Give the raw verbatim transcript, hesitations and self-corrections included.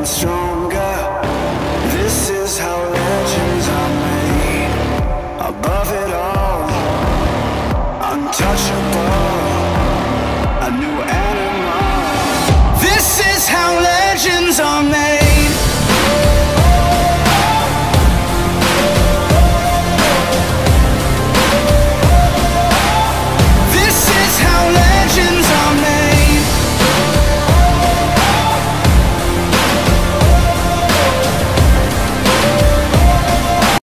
stronger. This is how legends are made. Above it all, untouchable, a new animal. This is how legends are made.